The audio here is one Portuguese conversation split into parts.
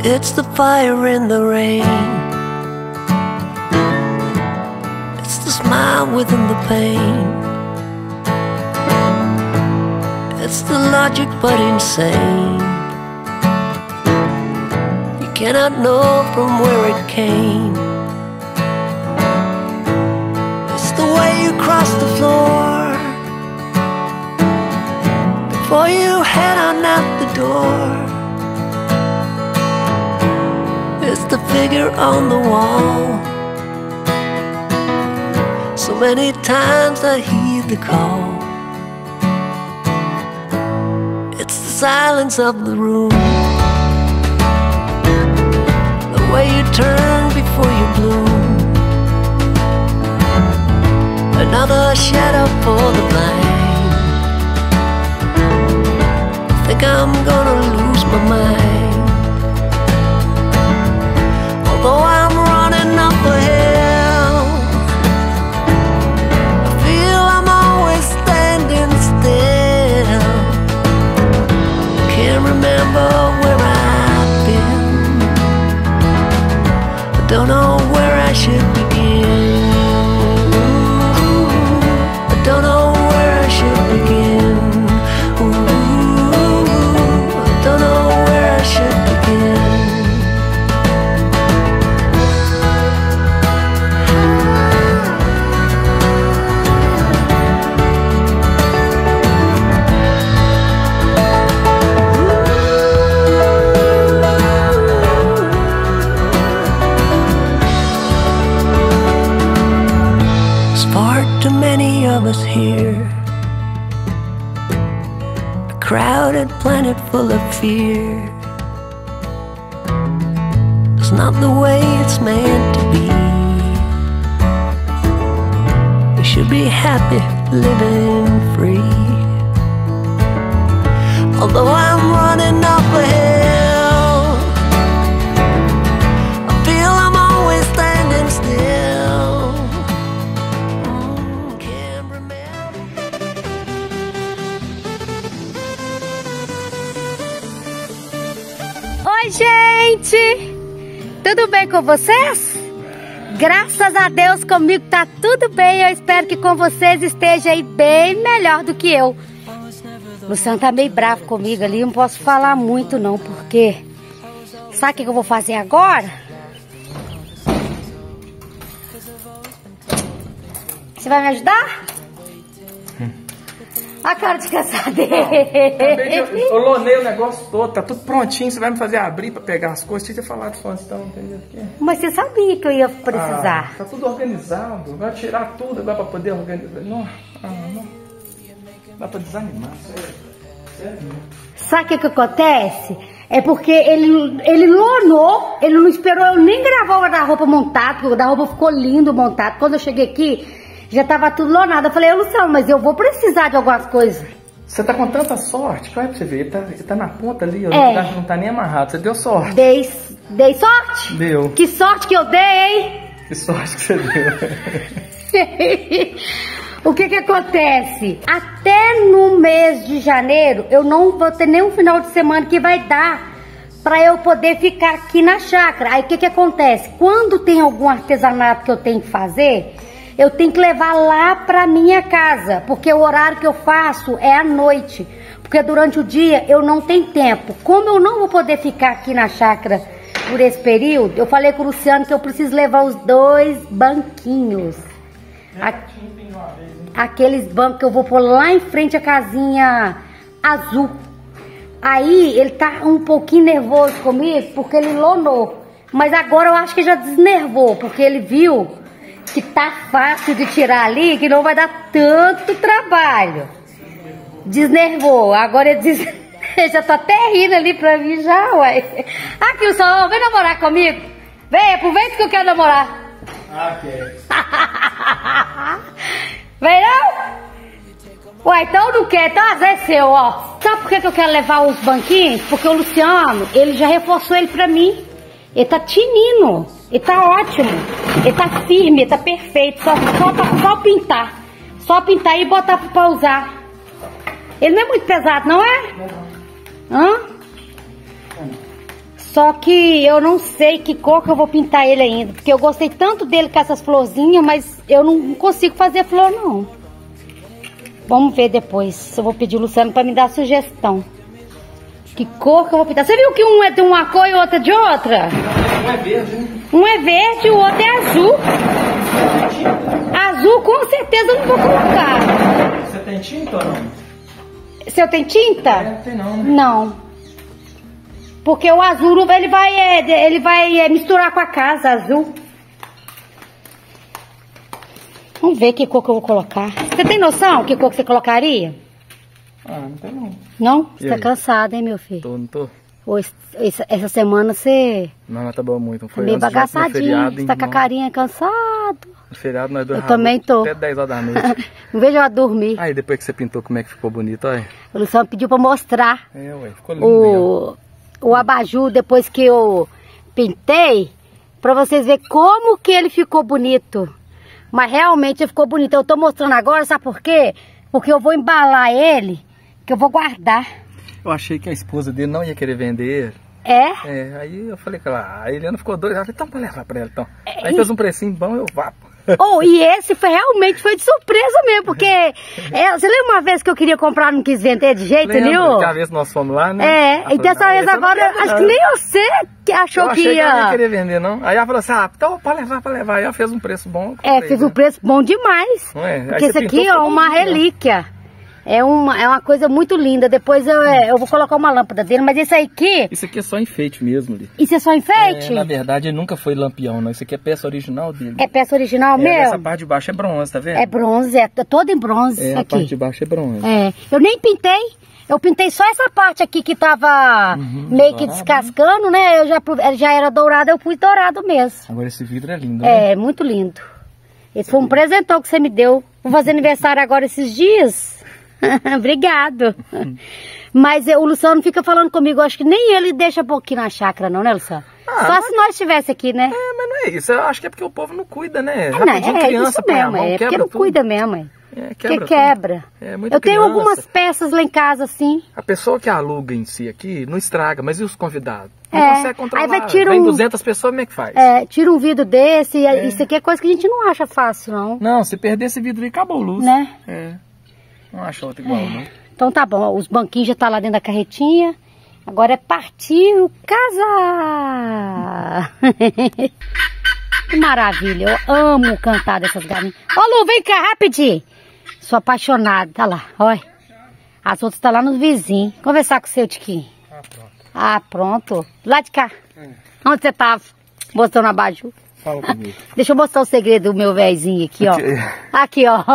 It's the fire in the rain. It's the smile within the pain. It's the logic but insane. You cannot know from where it came. It's the way you cross the floor before you head on out the door. It's the figure on the wall. So many times I heed the call. It's the silence of the room, the way you turn before you bloom. Another shadow for the blind. I think I'm gonna lose my mind. Although I'm running up a hill, I feel I'm always standing still. Can't remember where I've been. I don't know where I should begin. I don't know where I should begin. I don't know where I should begin. Too many of us here, a crowded planet full of fear. It's not the way it's meant to be. We should be happy living free. Although I'm running up a hill, I feel I'm always standing still. Oi, gente! Tudo bem com vocês? Graças a Deus comigo tá tudo bem. Eu espero que com vocês esteja aí bem melhor do que eu. O Luciano tá meio bravo comigo ali, não posso falar muito não, porque... Sabe o que eu vou fazer agora? Você vai me ajudar? A cara de cansar dele. Eu lonei o negócio todo, tá tudo prontinho. Você vai me fazer abrir pra pegar as coisas. Tinha que ter falado só antes, então, entendeu? Mas você sabia que eu ia precisar. Tá tudo organizado. Vai tirar tudo agora pra poder organizar. Não. Dá pra desanimar, sério. Sabe o que acontece? É porque ele lonou, ele não esperou eu nem gravar o guarda-roupa montado, porque o guarda-roupa ficou lindo montado. Quando eu cheguei aqui, já tava tudo lonado. Eu falei, Luciano, mas eu vou precisar de algumas coisas. Você tá com tanta sorte, que vai pra você ver, ele tá na ponta ali, não tá nem amarrado, você deu sorte. Dei sorte? Deu. Que sorte que eu dei, hein? Que sorte que você deu. O que acontece? Até no mês de janeiro, eu não vou ter nenhum final de semana que vai dar pra eu poder ficar aqui na chácara. Aí o que acontece? Quando tem algum artesanato que eu tenho que fazer, eu tenho que levar lá pra minha casa, porque o horário que eu faço é à noite, porque durante o dia eu não tenho tempo. Como eu não vou poder ficar aqui na chácara por esse período, eu falei com o Luciano que eu preciso levar os 2 banquinhos. Aqueles bancos que eu vou pôr lá em frente à casinha azul. Aí ele tá um pouquinho nervoso comigo, porque ele lonou. Mas agora eu acho que já desnervou, porque ele viu que tá fácil de tirar ali, que não vai dar tanto trabalho. Desnervou. Agora ele já tá até rindo ali pra mim já, ué. Aqui, o Solão, vem namorar comigo. Vem, aproveita que eu quero namorar. Ok. Vem não? Ué, então não quer, então às vezes é seu, ó. Sabe por que eu quero levar os banquinhos? Porque o Luciano, ele já reforçou ele pra mim. Ele tá tinindo, ele tá ótimo, ele tá firme, ele tá perfeito. Só pintar. Só pintar e botar pra usar. Ele não é muito pesado, não é? Hã? Só que eu não sei que cor que eu vou pintar ele ainda. Porque eu gostei tanto dele com essas florzinhas, mas eu não consigo fazer flor, não. Vamos ver depois. Eu vou pedir o Luciano pra me dar sugestão. Que cor que eu vou pintar? Você viu que um é de uma cor e o outro é de outra? Um é verde, né? Um é verde e o outro é azul. Azul com certeza eu não vou colocar. Você tem tinta ou não? Se eu tenho tinta? Tem não, né? Não. Porque o azul ele vai misturar com a casa, azul. Vamos ver que cor que eu vou colocar. Você tem noção que cor que você colocaria? Ah, não tem não. Não? Você E tá aí? cansado, hein, meu filho? Não tô. Hoje, essa semana você Não, mas tá bom muito. Não tá foi meio antes de ontem, no bagaçadinho. feriado, Você hein? tá com a Não. carinha cansado. No feriado nós dois Eu também tô. Até 10 horas da noite. Não vejo ela dormir. Aí depois que você pintou, como é que ficou bonito, olha. O Luciano pediu pra mostrar Ué, ficou lindo. Hein, ó. o abajur depois que eu pintei, pra vocês verem como que ele ficou bonito. Mas realmente ele ficou bonito. Eu tô mostrando agora, sabe por quê? Porque eu vou embalar ele, que eu vou guardar. Eu achei que a esposa dele não ia querer vender. É? Aí eu falei com ela, a Eliana ficou doida. Ela falou, então, pode levar pra ela, então. Aí fez um precinho bom, eu vapo. Oh, e esse realmente foi de surpresa mesmo, porque você lembra uma vez que eu queria comprar e não quis vender de jeito nenhum? Que a vez nós fomos lá, né? É, e dessa vez agora, acho que nem você que achou que que ela não ia ia... querer vender, não. Aí ela falou assim, então pode levar. Aí ela fez um preço bom. eu É, comprei, fez né? um preço bom demais. Não é? Aí Porque você isso aqui pintou, ó, ficou uma bonito, né? relíquia. É uma coisa muito linda. Depois eu vou colocar uma lâmpada dele, mas esse aqui, Isso aqui é só enfeite mesmo, ali. isso é só enfeite? Na verdade, ele nunca foi lampião, não. Isso aqui é peça original dele. É peça original Essa mesmo? parte de baixo é bronze, tá vendo? É bronze, é todo em bronze A aqui. parte de baixo é bronze. É, eu nem pintei. Eu pintei só essa parte aqui que tava meio que dourado, descascando, né? Eu já era dourado, eu pus dourado mesmo. Agora esse vidro é lindo, né? É, muito lindo. Esse foi um presentão que você me deu. Vou fazer aniversário agora esses dias. Obrigado. Mas o Luciano fica falando comigo, acho que nem ele deixa pouquinho na chácara não, né, Luciano? Só se nós estivesse aqui, né? Mas não é isso. Eu acho que é porque o povo não cuida, né? Não, Rapidinho, criança isso põe a mesmo, mão, porque quebra não tudo. cuida mesmo, é. Porque Quebra quebra. tudo. É, muita Eu tenho criança. algumas peças lá em casa, assim. A pessoa que aluga em si aqui não estraga, mas e os convidados? Não É, consegue controlar. aí vai tirar Vem um- 200 pessoas, como é que faz? É, tira um vidro desse, isso aqui é coisa que a gente não acha fácil, não. Não, se perder esse vidro aí, acabou a luz. Né? É. Não acha outro igual, não. Então tá bom, os banquinhos já tá lá dentro da carretinha. Agora é partir o casar. Que maravilha, eu amo cantar dessas galinhas. Ô Lu, vem cá rapidinho. Sou apaixonada, tá lá, olha. As outras tá lá no vizinho. Conversar com o seu Tiquinho. Ah, pronto. Lá de cá. Onde você tava? Mostrando a abajur. Fala comigo. Deixa eu mostrar o segredo do meu véizinho aqui, ó. Aqui, ó.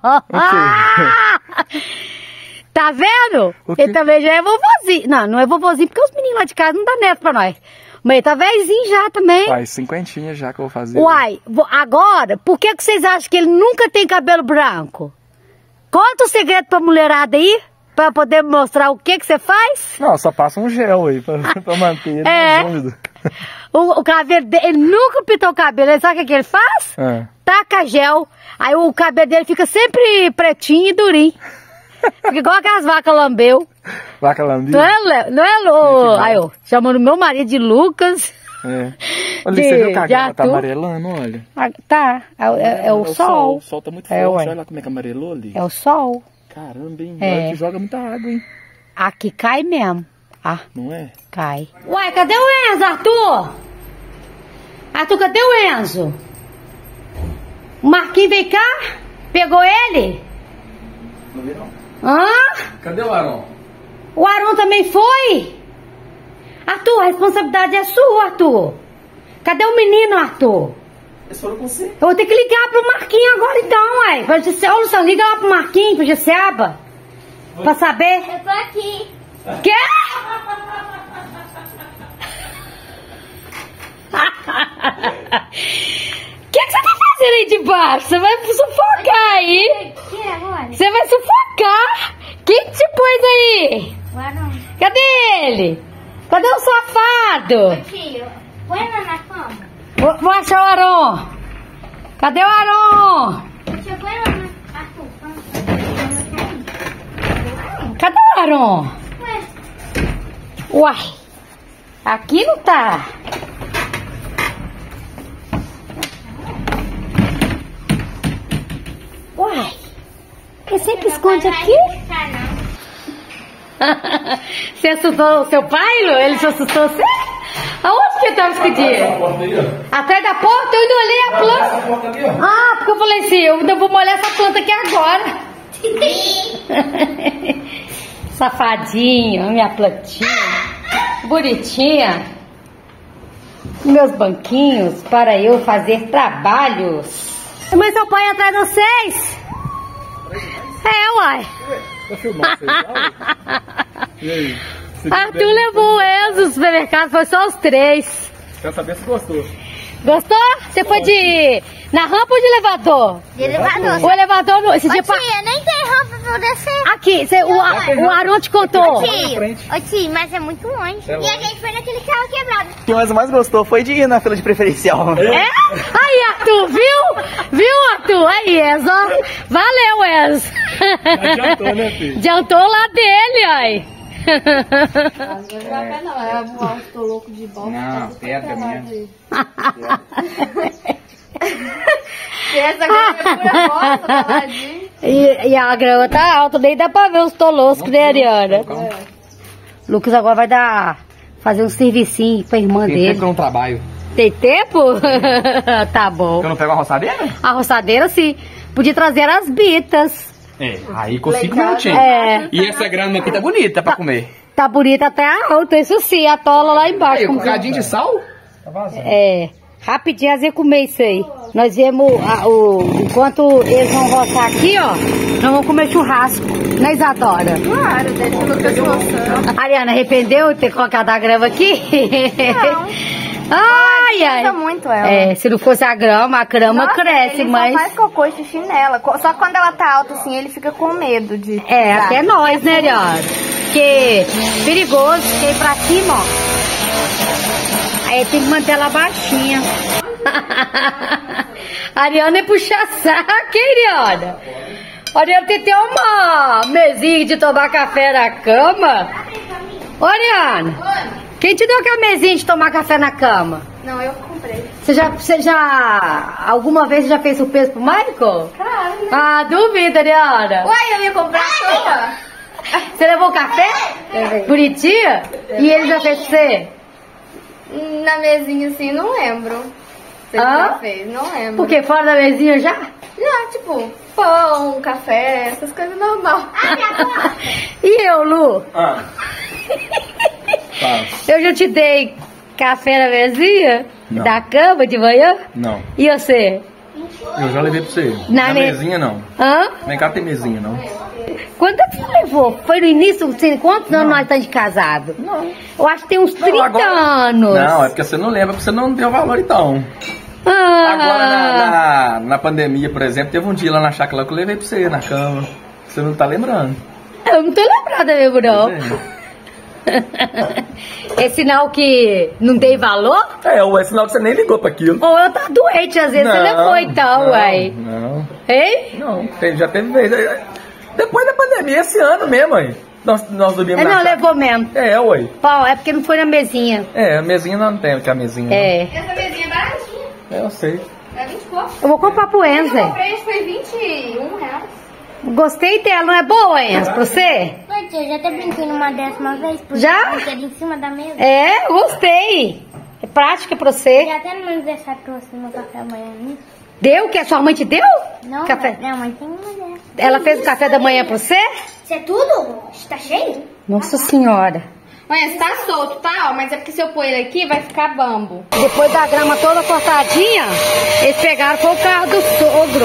Tá vendo? O quê? Ele também já é vovozinho. Não, não é vovozinho, porque os meninos lá de casa não dá neto pra nós. Mas ele tá véizinho já também. Faz 50 já que eu vou fazer. Uai, agora, por que vocês acham que ele nunca tem cabelo branco? Conta o segredo pra mulherada aí, pra poder mostrar o que você faz. Não, só passa um gel aí pra manter ele É. mais úmido. O cabelo dele, ele nunca pintou o cabelo, ele sabe o que ele faz? É. Taca gel, aí o cabelo dele fica sempre pretinho e durinho. Fica igual aquelas vacas lambeu. Vaca lambida. Não é, Lu? Aí, ó, chamando meu marido de Lucas. É. Olha, De- você viu que a de grama tá atum. amarelando, olha. Ah, tá, é o sol. O sol tá muito É, forte, ué. olha lá como é que amarelou ali. É o sol. Caramba, hein? É. Olha que joga muita água, hein? Aqui cai mesmo. Ah, Não é? cai. Uai, cadê o Enzo, Arthur? Arthur, cadê o Enzo? O Marquinhos veio cá? Pegou ele? Não vi não. Hã? Cadê o Aron? O Aron também foi? Arthur, a responsabilidade é sua, Arthur. Cadê o menino, Arthur? Eles foram com você. Eu vou ter que ligar pro Marquinhos agora então, ué. Pra Gisele. Ô, Luciano, liga lá pro Marquinhos, pro Giseba. Pra saber. Eu tô aqui. Quê? O que você tá fazendo aí de baixo? Você vai sufocar aí. O que agora? Você vai sufocar. Quem que te pôs aí? O Arão. Cadê ele? Cadê o safado? Ô tio, põe ela na cama. Vou achar o Aron. Cadê o Aron? Ô tio, põe ela na... Arthur, Cadê o Aron? Ué, Uai. Aqui não tá. Uai, ele sempre esconde aqui? Você assustou o seu pai, Lu? Ele se assustou você? Aonde que ele tava escondido? Atrás da porta? Eu ainda olhei a planta. Ah, porque eu falei assim, eu ainda vou molhar essa planta aqui agora. Safadinho, minha plantinha. Bonitinha. Meus banquinhos para eu fazer trabalhos. Mas seu pai é atrás de vocês? É, uai. E aí? Arthur levou o Enzo no supermercado, foi só os 3. Quero saber se gostou. Gostou? Você foi de... na rampa ou de elevador? De elevador. O elevador... No... Esse dia Tia, nem tem rampa pra eu descer. Aqui, o Aron te contou. Ô tio, mas é muito longe. É longe. E a gente foi naquele carro quebrado. O que mais gostou foi de ir na fila de preferencial. É? Aí, Arthur, viu? Viu, Arthur? Aí, Enzo, ó. Valeu, Enzo. Adiantou, né, filho? Adiantou lá dele, aí. Às vezes não é não, é eu tô louco de bola. Não, pedra mesmo. Essa grama é pura bosta, taladinho. E a grama tá alta, nem dá pra ver os toloscos, né, Ariana? Lucas agora vai fazer um servicinho pra irmã Tem tempo dele. que eu não trabalho. Tem tempo? Tá bom. Eu não pego a roçadeira? A roçadeira, sim. Podia trazer as bitas. É, aí com 5 minutinhos. É. E essa grama aqui tá bonita pra comer. Tá bonita até a alta, isso sim. A tola lá embaixo. Aí, com um como bocadinho de sal? Tá vazando. É. Rapidinho nós ia comer isso aí. Nós viemos, enquanto eles vão roçar aqui, ó, nós vamos comer churrasco. Né, Isadora? Claro, deixa o Lucas roçando. Ariana, arrependeu de ter colocado a grama aqui? Não. Ai, ai. Usa muito ela. É, se não fosse a grama Nossa, cresce, ele mas... só faz cocô e xixi nela. Só quando ela tá alta assim, ele fica com medo de... É, até nós, né, Ariana? Porque perigoso, fiquei pra cima, ó. Aí tem que manter ela baixinha. Ariana é puxar saco, hein, Ariana? Ariana tem que ter uma mesinha de tomar café na cama. Ô, Ariana, quem te deu aquela mesinha de tomar café na cama? Não, eu comprei. Você já alguma vez você já fez surpresa pro Michael? Claro. Ah, duvido, Ariana. Uai, eu ia comprar a sua. Você levou café? Bonitinha? E ele já fez pra você? Na mesinha assim, não lembro. Se ele Ah? já fez, não lembro. Por quê? Fora da mesinha já? Não, tipo, pão, café, essas coisas normal. E eu, Lu? Ah. Tá. Eu já te dei café na mesinha? Não. Da cama de manhã? Não. E você? Eu já levei pra você. Na Na me- mesinha, não. Hã? Vem cá, tem mesinha, não. Quando é que você levou? Foi no início? Quantos anos nós estamos de casado? Não. Eu acho que tem uns 30 agora- anos. Não, é porque você não lembra, porque você não deu valor, então. Ah. Agora, na pandemia, por exemplo, teve um dia lá na chácara que eu levei pra você, na cama. Você não tá lembrando. Eu não tô lembrada mesmo, não. Pois É sinal que não dei valor? é sinal que você nem ligou pra aquilo. Ou eu tá doente, às vezes você levou então, não, uai. Não, Hein? não. Já teve vez. Depois da pandemia, esse ano mesmo, aí. Nós dormimos na Não, chácara. levou mesmo. É, uai. Pau, é porque não foi na mesinha. É, a mesinha não tem, que a mesinha. É. Essa mesinha é baratinha. Eu sei. É 20 pouco. Eu vou comprar pro Enzo. Eu comprei, acho que foi 21 reais. Gostei dela, não é boa, Enzo, pra você? Oi, tia, já até brinquei numa dessa uma vez. Porque Já? brinquei em cima da mesa. É, gostei. É prática pra você. Já até no meu aniversário trouxe no meu café amanhã nisso. Deu? Que a sua mãe te deu? Não, Café. minha mãe tem uma dessa. Ela fez o café da manhã pra você? Isso é tudo? Está cheio? Nossa senhora. Olha, tá solto, tá? Ó, mas é porque se eu pôr ele aqui, vai ficar bambo. Depois da grama toda cortadinha, eles pegaram com o carro do sogro.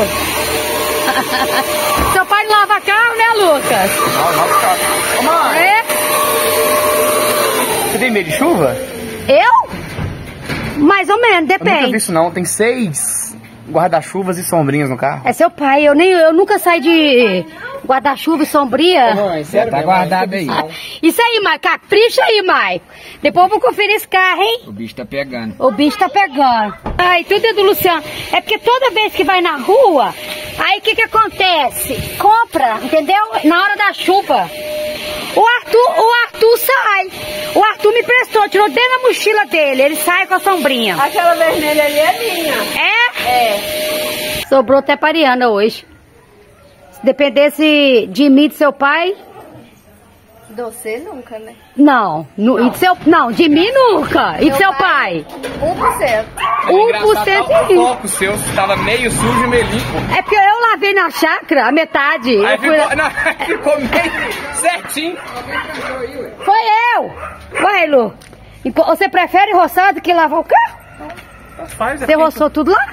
Seu pai não lava carro, né, Lucas? Não, Ô, mãe, É? você tem medo de chuva? Eu? Mais ou menos, Eu nunca vi depende. isso não. Tem 6 guarda-chuvas e sombrinhas no carro. É seu pai, eu nunca saí de guarda-chuva e sombria. Mãe, sério, tá guardado aí. Isso aí, Maico, capricha aí, Maico. Depois eu vou conferir esse carro, hein? O bicho tá pegando. O bicho tá pegando. Ai, tudo é do Luciano. É porque toda vez que vai na rua, aí o que acontece? Compra, entendeu? Na hora da chuva. O Arthur Arthur sai. O Arthur me prestou, tirou dentro da mochila dele. Ele sai com a sombrinha. Aquela vermelha ali é minha. É? Sobrou até pra Ariana hoje. Se dependesse de mim e de seu pai... Você nunca, né? Não, e de seu, não, de mim nunca. E de seu pai? 1%. 1% de mim. O copo seu estava meio sujo e meio limpo. É porque eu lavei na chácara a metade. Aí Eu fui ficou, não, ficou meio certinho. Foi eu! Vai, Lu. Você prefere roçar do que lavar o carro? Faz, Você roçou tudo lá?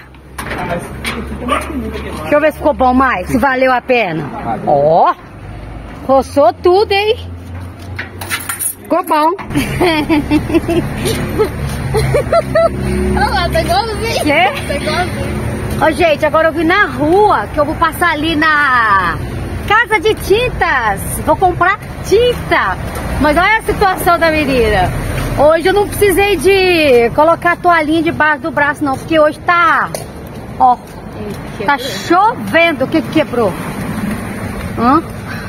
Deixa eu ver se ficou bom mais, se valeu a pena. Ó, roçou tudo, hein? Ficou bom. Olha lá, tá igualzinho. Quê? Tá igualzinho. Ô, gente, agora eu vim na rua, que eu vou passar ali na Casa de Tintas. Vou comprar tinta. Mas olha a situação da menina. Hoje eu não precisei de colocar a toalhinha debaixo do braço, não. Porque hoje tá... Ó, tá chovendo. O que que quebrou? Hã?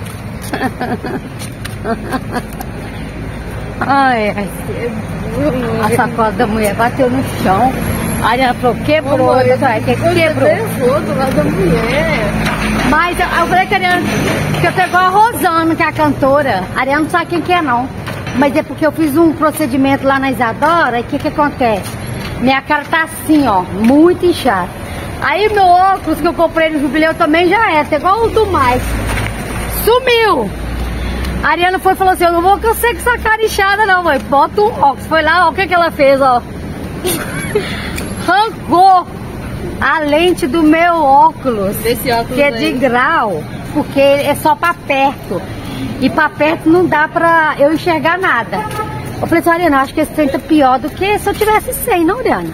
Ai, a sacola da mulher bateu no chão. A Ariana falou, quebrou. Eu falei, quebrou. Do lado da mulher. Mas eu falei que a Ariana, que eu tô igual a Rosana, que é a cantora. A Ariana não sabe quem que é, não. Mas é porque eu fiz um procedimento lá na Isadora. E o que que acontece? Minha cara tá assim, ó, muito inchada. Aí meu óculos que eu comprei no jubileu também já é, tá igual o do mais. Sumiu! A Ariana foi e falou assim, eu não vou cansar com essa cara inchada não, mãe. Bota um óculos. Foi lá, ó, o que que ela fez, ó. Arrancou a lente do meu óculos. Desse óculos que é de grau, porque é só pra perto. E pra perto não dá pra eu enxergar nada. Eu falei assim, Ariana, acho que esse trem tá pior do que se eu tivesse 100, não, Ariana?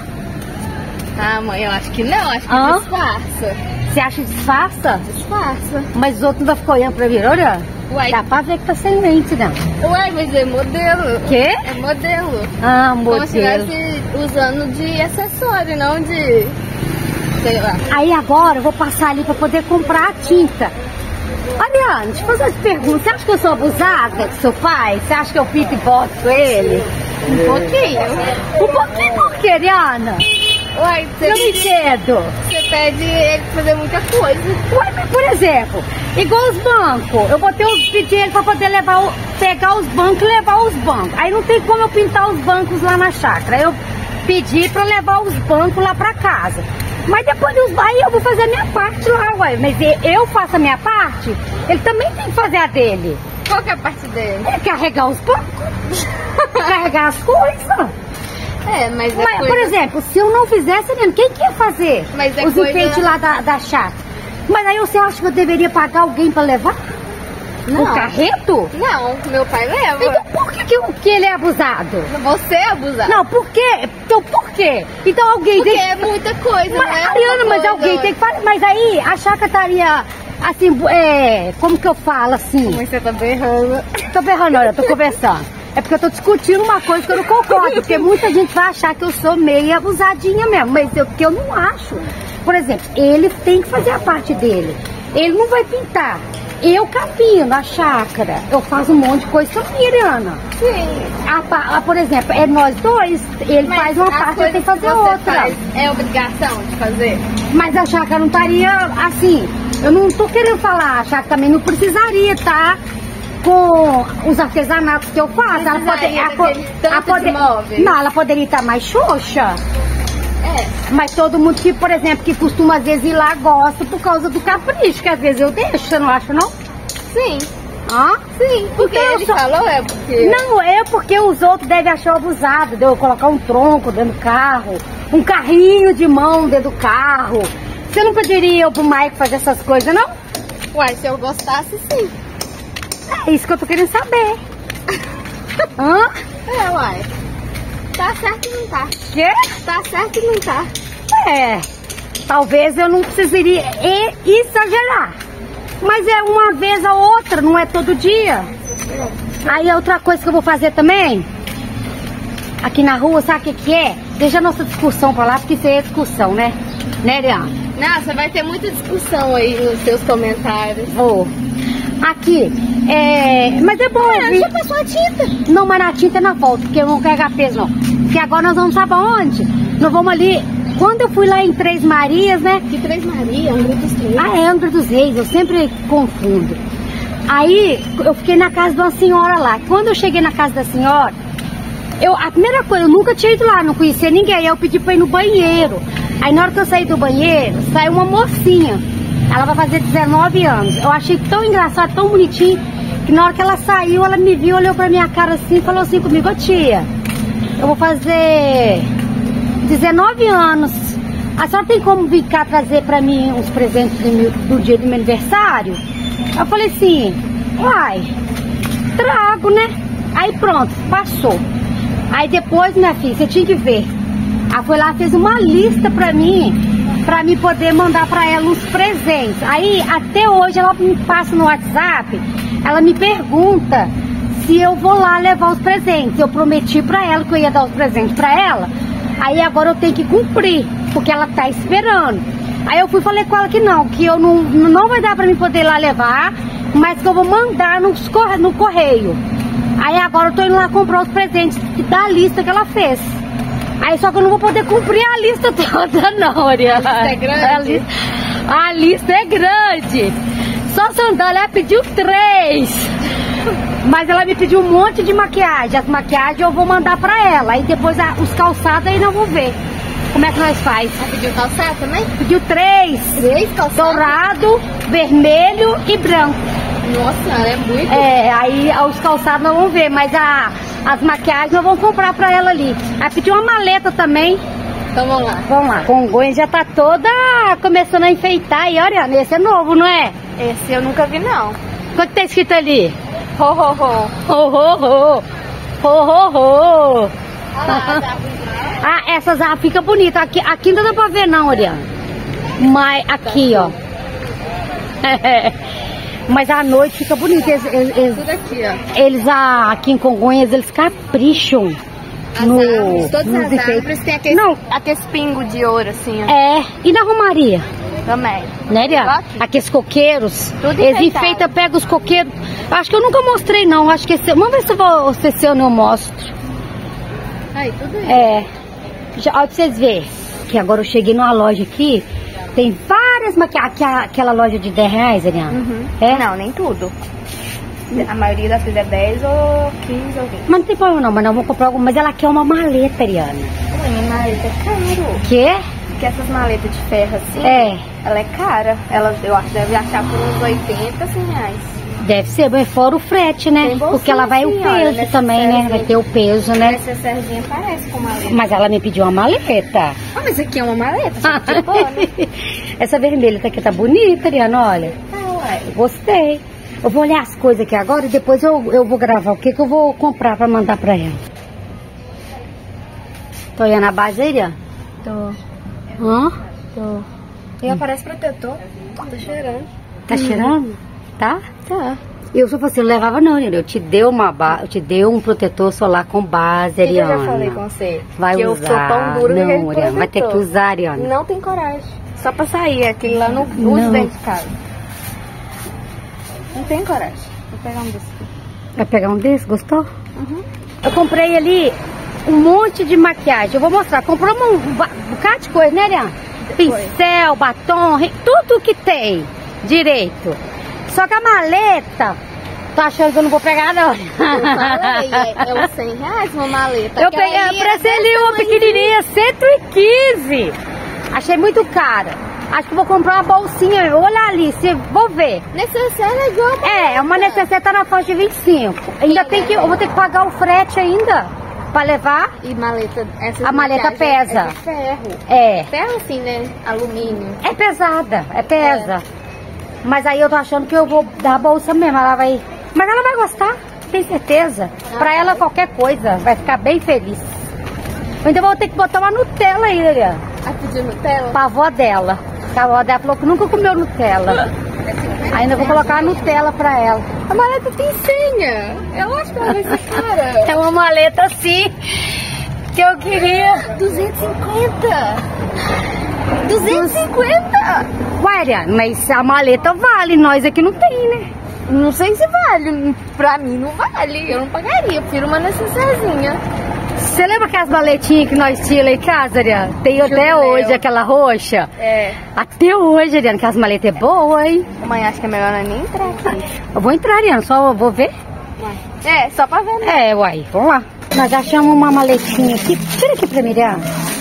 Ah, mãe, eu acho que não, acho que Hã? disfarça. Você acha que disfarça? Disfarça. Mas os outros não vão ficar olhando pra mim, olha. Uai. Dá pra ver que tá sem lente, não. Ué, mas é modelo. Quê? É modelo. Ah, Como se modelo. estivesse usando de acessório, não de... sei lá. Aí agora eu vou passar ali pra poder comprar a tinta. Ariana, deixa eu fazer uma pergunta. Você acha que eu sou abusada com seu pai? Você acha que eu fico e boto com ele? Um pouquinho. Um pouquinho por quê, Ariana? Uai, Eu não entendo. você pede ele pra fazer muita coisa. Ué, mas por exemplo, igual os bancos. Eu botei os pedidos pra poder levar, pegar os bancos e levar os bancos. Aí não tem como eu pintar os bancos lá na chácara. Aí eu pedi pra levar os bancos lá pra casa. Mas depois aí eu vou fazer a minha parte lá, ué. Mas eu faço a minha parte, ele também tem que fazer a dele. Qual que é a parte dele? É carregar os bancos, carregar as coisas. É, mas é Mas, coisa... por exemplo, se eu não fizesse, quem que ia fazer Mas é os coisa- enfeites lá da chácara? Mas aí você acha que eu deveria pagar alguém pra levar? Não. O carreto? Não, meu pai leva. Então por que ele é abusado? Você é abusado. Não, por quê? Então por quê? Então alguém Porque tem... é muita coisa, Mas, não é Ariana, uma mas coisa. alguém tem que fazer. Mas aí a chácara estaria assim, como que eu falo assim? Mas você tá berrando. Tô berrando, olha, eu tô conversando. É porque eu tô discutindo uma coisa que eu não concordo, porque muita gente vai achar que eu sou meio abusadinha mesmo, mas que eu não acho. Por exemplo, ele tem que fazer a parte dele. Ele não vai pintar. Eu capino a chácara. Eu faço um monte de coisa também, Ariana. Sim. Por exemplo, é nós dois, ele Mas faz uma as parte, eu coisas tenho que fazer que você outra. faz, é obrigação de fazer? Mas a chácara não estaria assim. Eu não tô querendo falar, a chácara também não precisaria estar com os artesanatos que eu faço. Ela Precisaria daquele tanto de móveis. Não, ela poderia estar mais xoxa. É. Mas todo mundo que, por exemplo, que costuma às vezes ir lá gosta por causa do capricho, que às vezes eu deixo, você não acha não? Sim. Hã? Sim, porque Então, ele falou, é porque... Não, é porque os outros devem achar abusado de eu colocar um tronco dentro do carro, um carrinho de mão dentro do carro. Você não pediria eu pro Mike fazer essas coisas, não? Uai, se eu gostasse, sim. É isso que eu tô querendo saber. Hã? É, uai. Tá certo e não tá. Quê? Tá certo e não tá. É, talvez eu não precisaria exagerar. Mas é uma vez a outra, não é todo dia. Aí outra coisa que eu vou fazer também, aqui na rua, sabe o que que é? Deixa a nossa discussão pra lá, porque isso aí é discussão, né? Né, Ariana? Nossa, vai ter muita discussão aí nos seus comentários. Vou. Aqui, mas é bom. Você passou a tinta. Não, mas na tinta não volta, porque eu não quero carregar peso, não. Porque agora nós vamos saber onde? Nós vamos ali. Quando eu fui lá em Três Marias, né? Que Três Marias, Angra dos Reis. Ah, é Angra dos Reis, eu sempre confundo. Aí eu fiquei na casa de uma senhora lá. Quando eu cheguei na casa da senhora, a primeira coisa, eu nunca tinha ido lá, não conhecia ninguém. Aí eu pedi pra ir no banheiro. Aí na hora que eu saí do banheiro, saiu uma mocinha. Ela vai fazer 19 anos. Eu achei tão engraçado, tão bonitinho, que na hora que ela saiu, ela me viu, olhou pra minha cara assim e falou assim comigo: ô tia, eu vou fazer 19 anos. A senhora tem como vir cá trazer pra mim uns presentes do dia do meu aniversário? Eu falei assim: uai, trago, né? Aí pronto, passou. Aí depois, minha filha, você tinha que ver. Ela foi lá, fez uma lista pra mim poder mandar pra ela uns presentes. Aí até hoje ela me passa no WhatsApp, ela me pergunta se eu vou lá levar os presentes. Eu prometi pra ela que eu ia dar os presentes pra ela. Aí agora eu tenho que cumprir, porque ela tá esperando. Aí eu falei com ela que eu não vai dar pra mim poder ir lá levar, mas que eu vou mandar no correio. Aí agora eu tô indo lá comprar os presentes da lista que ela fez. Aí só que eu não vou poder cumprir a lista toda não, Ariana. A lista é grande? A lista é grande. Só sandália, ela pediu 3. Mas ela me pediu um monte de maquiagem. As maquiagens eu vou mandar pra ela. Aí depois os calçados aí não vou ver. Como é que nós faz? Ela pediu calçado também? Pediu 3. 3 calçados? Dourado, vermelho e branco. Nossa, ela é muito... Aí os calçados não vão ver, mas as maquiagens eu vou comprar pra ela ali. Aí pediu uma maleta também. Então vamos lá. Vamos lá. Congonhas já tá toda começando a enfeitar. E olha, esse é novo, não é? Esse eu nunca vi, não. O que tá escrito ali? Ho, ho, ho. Ho, ho, ho. Ho, ho, ho. Ah, essas ficam bonitas. Aqui não dá pra ver não, Ariana. Mas aqui, ó. Mas à noite fica bonito. tudo aqui, ó. Eles aqui em Congonhas, eles capricham. Todas as árvores tem aqueles pingos de ouro, assim, ó. E na romaria? Também. Né, Ariana? Aqueles coqueiros. Tudo eles enfeitado. enfeitam, pegam os coqueiros. Acho que eu nunca mostrei, não. Acho que vamos ver se esse ano eu mostro. Aí, tudo isso. Olha pra vocês verem. Que agora eu cheguei numa loja aqui. Tem várias maquiagens. Aquela loja de 10 reais, Ariana? Uhum. É? Não, nem tudo. A maioria das coisas é 10 ou 15 ou 20. Mas não tem problema não, mas nós vamos comprar alguma. Mas ela quer uma maleta, Ariana. Minha maleta é caro. Quê? Porque essas maletas de ferro assim, ela é cara. Eu acho que deve achar por uns 80, 100 reais. Deve ser, mas fora o frete, né? Tem bolsinha, porque ela vai sim, o peso olha, também, né? Vai ter o peso, né? Essa serginha parece com maleta. Mas ela me pediu uma maleta. Ah, mas aqui é uma maleta, só que tipo, né? Essa vermelha aqui tá bonita, Ariana, olha. Ué. Gostei. Eu vou olhar as coisas aqui agora e depois eu vou gravar o que eu vou comprar pra mandar pra ela. Tô olhando a base aí, Ariana? Tô. Hã? Tô. E aparece protetor. Tô cheirando. Tá cheirando? Tá? Tá. Eu só você não levava não, Ariana. Eu te dei um protetor solar com base, Ariana. Eu já falei com você. Vai que usar. Eu sou pão duro não, Ariana, vai ter que usar, Ariana. Não tem coragem. Só pra sair. Aquele lá não uso dentro de casa. Não tem coragem. Vou pegar um desse aqui. Vai pegar um desse? Gostou? Uhum. Eu comprei ali um monte de maquiagem. Eu vou mostrar. Compramos um bocado de coisa, né, Ariana? Pincel, batom, tudo que tem direito. Só que a maleta, tô achando que eu não vou pegar, não. Eu falei, é uns 100 reais uma maleta. Eu peguei pra ser ali uma pequenininha, 115. Achei muito cara. Acho que vou comprar uma bolsinha, olha ali, vou ver. Necessaire é igual. Uma necessaire tá na faixa de 25. Ainda eu vou ter que pagar o frete ainda pra levar. E maleta, a maleta pesa. É de ferro. É. Ferro assim, né? Alumínio. É pesada, pesa. Mas aí eu tô achando que eu vou dar a bolsa mesmo, ela vai... Mas ela vai gostar, tem certeza. Pra ela qualquer coisa, vai ficar bem feliz. Eu ainda vou ter que botar uma Nutella aí, Ariana. A pedir Nutella? Pra avó dela. A avó dela falou que nunca comeu Nutella. Ainda vou colocar a Nutella pra ela. A maleta tem senha. Eu acho que ela vai ser cara. É uma maleta assim que eu queria. 250. 250? Ué, Ariana, mas a maleta vale, nós aqui não tem, né? Não sei se vale. Pra mim não vale. Eu não pagaria. Eu prefiro uma necessairezinha. Você lembra aquelas maletinhas que nós tínhamos lá em casa, Ariana? Tem até hoje aquela roxa? É. Até hoje, Ariana, que as maletas é boa, hein? Mãe, acho que é melhor nem entrar aqui. Eu vou entrar, Ariana, só vou ver. É, só pra ver, né? É, uai, vamos lá. Nós achamos uma maletinha aqui. Tira aqui pra mim, Ariana.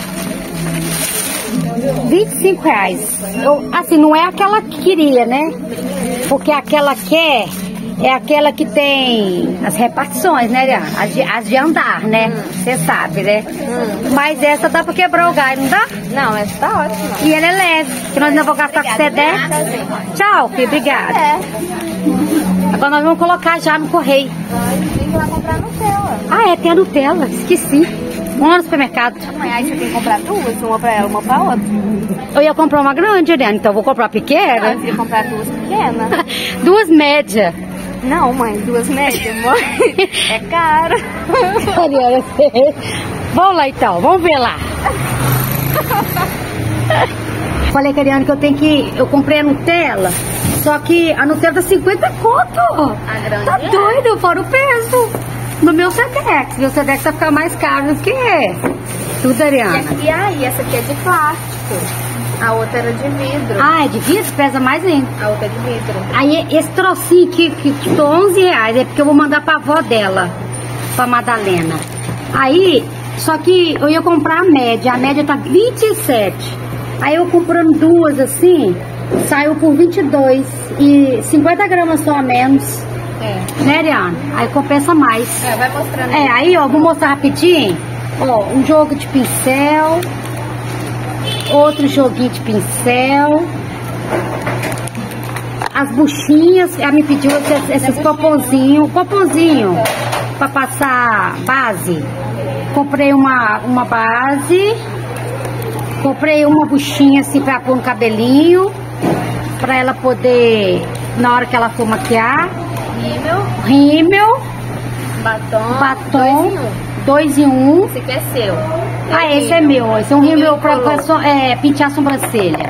R$25. Assim, não é aquela que queria, né? Porque aquela quer é aquela que tem as repartições, né, Ariana? As de andar, né? Você sabe, né? Mas essa dá pra quebrar o gás, não dá? Não, essa tá ótima. E ela é leve, que nós não vamos gastar com sedé. Tchau, filho, obrigada. É. Agora nós vamos colocar já no correio. Tem que ir lá comprar Nutella. Ah, é, tem a Nutella, esqueci. Vamos lá no supermercado. Mãe, aí você tem que comprar duas, uma pra ela, uma pra outra. Eu ia comprar uma grande, Ariana, então eu vou comprar uma Não, pequena. eu queria comprar duas pequenas. Duas médias. Não, mãe, duas médias, mãe. É caro. Ariana, vamos lá então, vamos ver lá. Falei com a Ariana que eu comprei a Nutella, só que a Nutella tá 50 conto. A grande Tá doido, fora o peso. No meu Sedex, meu Sedex vai ficar mais caro do que tudo, Ariana. E aí, essa aqui é de plástico. A outra era de vidro. Ah, é de vidro? Pesa mais ainda. A outra é de vidro. Aí esse trocinho aqui, que custou R$11, é porque eu vou mandar pra avó dela, pra Madalena. Aí, só que eu ia comprar a média tá 27. Aí eu comprando duas assim, saiu por 22 e 50 gramas só a menos. É. Né, Ariana? Aí compensa mais. É, vai mostrando É, aí ó, vou mostrar rapidinho. Ó, um jogo de pincel. Outro joguinho de pincel. As buchinhas, ela me pediu esses poponzinhos pra passar base. Comprei uma base. Comprei uma buchinha assim pra pôr no cabelinho, pra ela poder, na hora que ela for maquiar. Rímel. Batom. 2 em 1. Esse aqui é seu. Ah, esse é meu. Esse é um rímel pra pentear a sobrancelha.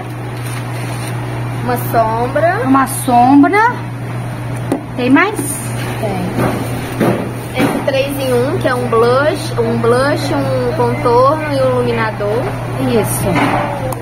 Uma sombra. Tem mais? Tem. Esse 3 em 1, que é um blush, um contorno e um iluminador. Isso.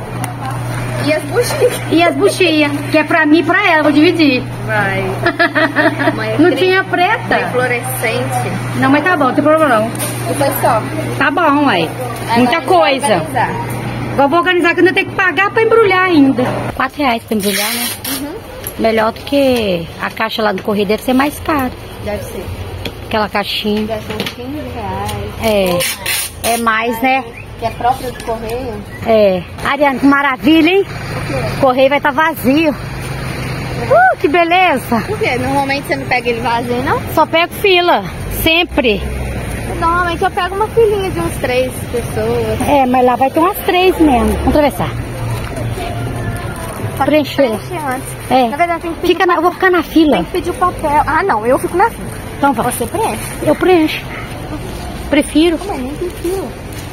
E as buchinhas. E as buchinhas, que é pra mim e pra ela, vou dividir. Vai. Não tinha preta? Tem fluorescente. Não, mas tá bom, não tem problema não. E foi só. Tá bom, ué. Muita coisa. Agora vou organizar que eu ainda tenho que pagar pra embrulhar ainda. R$4 pra embrulhar, né? Melhor do que a caixa lá do correio, deve ser mais caro. Deve ser. Aquela caixinha. Deve ser uns R$15. É mais, né? Que é própria do correio. É. Ariana, que maravilha, hein? O correio vai estar vazio. Que beleza. Por quê? Normalmente você não pega ele vazio, não? Só pego fila, sempre. Normalmente eu pego uma filinha de uns 3 pessoas. É, mas lá vai ter umas 3 mesmo. Vamos atravessar. Preencher. Antes. É. Na verdade, tem que pedir eu vou ficar na fila. Tem que pedir o papel. Ah, não, eu fico na fila. Então vai. Você preenche? Eu preencho. Prefiro. Mas nem tem fila.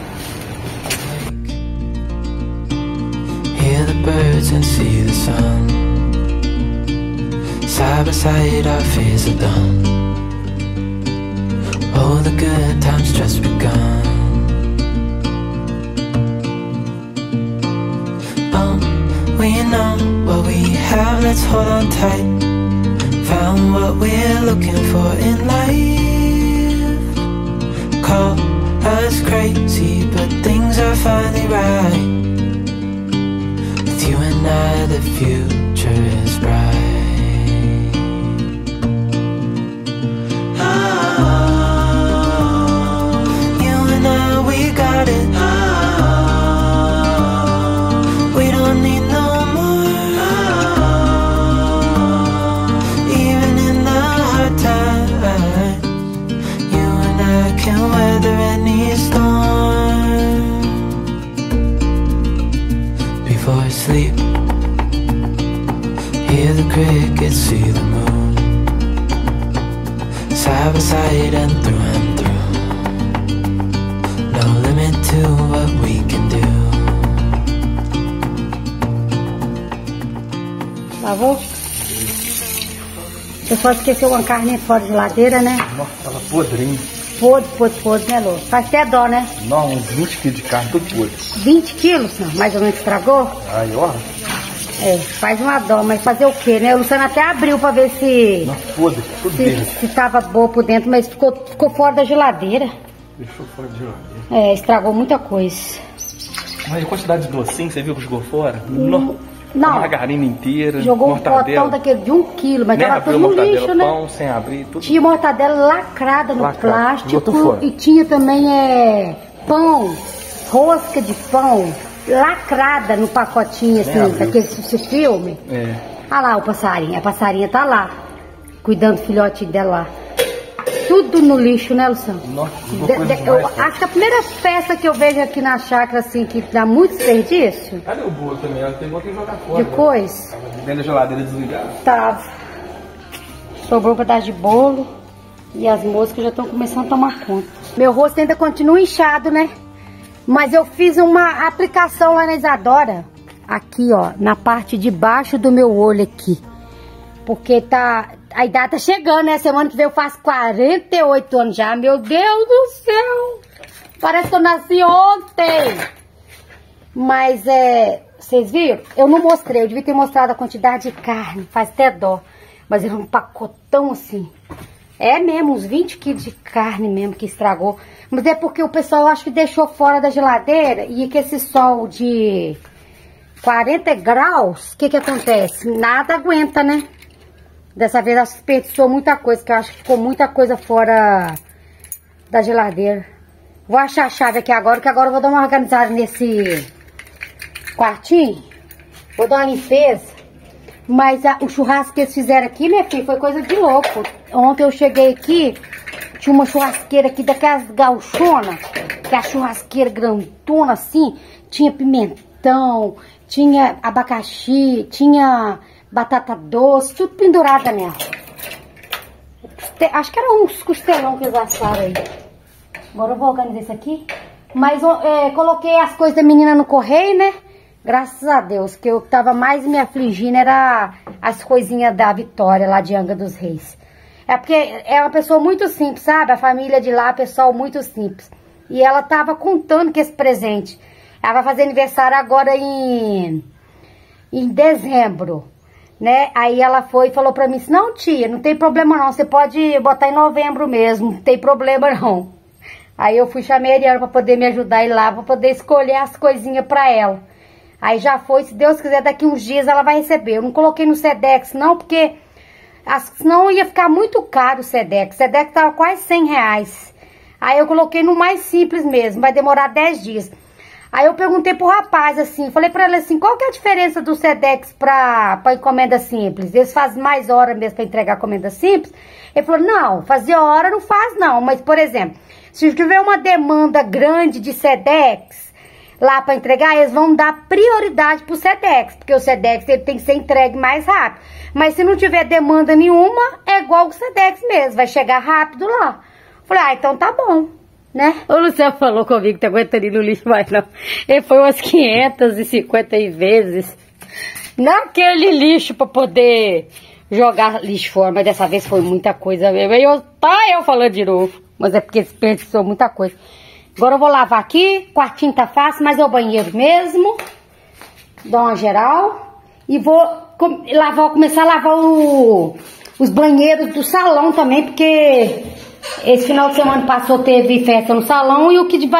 Hear the birds and see the sun. Side by side our fears are done. Oh, the good times just begun. We know what we have, let's hold on tight. Found what we're looking for in life. Call us crazy, but things are finally right. With you and I, the future is bright. Oh, you and I, we got it. Oh, we don't need no more. Oh, even in the hard times, you and I can weather any storm. Before I sleep, hear the crickets, see the moon. Side by side and through. No limit to what we can do. Lavou? pessoal esqueceu uma carne fora da geladeira, né? Nossa, tava podrinho. Podre, né, Lô? Faz até dó, né? Não, uns 20 quilos de carne, tudo podre. 20 quilos, não, mais ou menos estragou? Aí, ó. É, faz uma dó, mas fazer o quê, né? O Luciano até abriu pra ver se... Nossa, podre, tudo verde. Se tava boa por dentro, mas ficou fora da geladeira. Deixou fora de geladeira. É, estragou muita coisa. Mas a quantidade de docinho, você viu que jogou fora? Não. A margarina inteira, Jogou mortadela. um potão daquele de 1 quilo, mas Nem tava abriu tudo no mortadela, lixo, né? pão sem abrir, tudo. Tinha mortadela lacrada no Lacrada, plástico. jogou tudo fora. E tinha também pão, rosca de pão, lacrada no pacotinho, assim, daquele esse filme. É. Olha lá o passarinho. A passarinha tá lá, cuidando do filhotinho dela lá. Tudo no lixo, né, Luciano? Nossa, Eu acho que a primeira festa que eu vejo aqui na chácara, assim, que dá muito desperdício. Cadê o bolo também? Ela tem bolo que jogar fora. De coisa. Dentro da geladeira desligada. Tava. Sobrou um pedaço de bolo. E as moscas já estão começando a tomar conta. Meu rosto ainda continua inchado, né? Mas eu fiz uma aplicação lá na Isadora. Aqui, ó. Na parte de baixo do meu olho aqui. Porque a idade tá chegando, né? Semana que vem eu faço 48 anos já. Meu Deus do céu! Parece que eu nasci ontem. Mas, vocês viram? Eu não mostrei. Eu devia ter mostrado a quantidade de carne. Faz até dó. Mas era um pacotão assim. É mesmo, uns 20 quilos de carne mesmo que estragou. Mas é porque o pessoal acho que deixou fora da geladeira. E que esse sol de 40 graus, o que acontece? Nada aguenta, né? Dessa vez ela desperdiçou muita coisa, que eu acho que ficou muita coisa fora da geladeira. Vou achar a chave aqui agora, que agora eu vou dar uma organizada nesse quartinho. Vou dar uma limpeza. Mas o churrasco que eles fizeram aqui, minha filha, foi coisa de louco. Ontem eu cheguei aqui, tinha uma churrasqueira aqui daquelas gauchonas, que é a churrasqueira grandona assim, tinha pimentão, tinha abacaxi, tinha batata doce, tudo pendurado nela. Acho que era uns costelão que eles assaram aí. Agora eu vou organizar isso aqui. Mas coloquei as coisas da menina no correio, né? Graças a Deus, que eu tava mais me afligindo era as coisinhas da Vitória, lá de Angra dos Reis. É porque é uma pessoa muito simples, sabe? A família de lá, pessoal muito simples. E ela tava contando com esse presente. Ela vai fazer aniversário agora em dezembro, né? Aí ela foi e falou pra mim assim, não, tia, não tem problema não, você pode botar em novembro mesmo, não tem problema não. Aí eu fui, chamei a Ariana pra poder me ajudar a ir lá, pra poder escolher as coisinhas pra ela. Aí já foi, se Deus quiser, daqui uns dias ela vai receber. Eu não coloquei no Sedex não, porque senão ia ficar muito caro o Sedex. O Sedex tava quase R$100. Aí eu coloquei no mais simples mesmo, vai demorar 10 dias. Aí eu perguntei pro rapaz assim, falei pra ele assim, qual que é a diferença do Sedex pra encomenda simples? Eles fazem mais hora mesmo pra entregar encomenda simples? Ele falou, não, fazer hora não faz não, mas por exemplo, se tiver uma demanda grande de Sedex lá para entregar, eles vão dar prioridade pro Sedex, porque o Sedex ele tem que ser entregue mais rápido. Mas se não tiver demanda nenhuma, é igual o Sedex mesmo, vai chegar rápido lá. Falei, então tá bom, né? O Luciano falou comigo que tá aguentando ir no lixo mais não. Ele foi umas 550 vezes naquele lixo para poder jogar lixo fora, mas dessa vez foi muita coisa mesmo. Aí eu falando de novo, mas é porque desperdiçou muita coisa. Agora eu vou lavar aqui, quartinho tá fácil, mas é o banheiro mesmo. Dá uma geral. E vou começar a lavar os banheiros do salão também, porque esse final de semana passou, teve festa no salão. E o que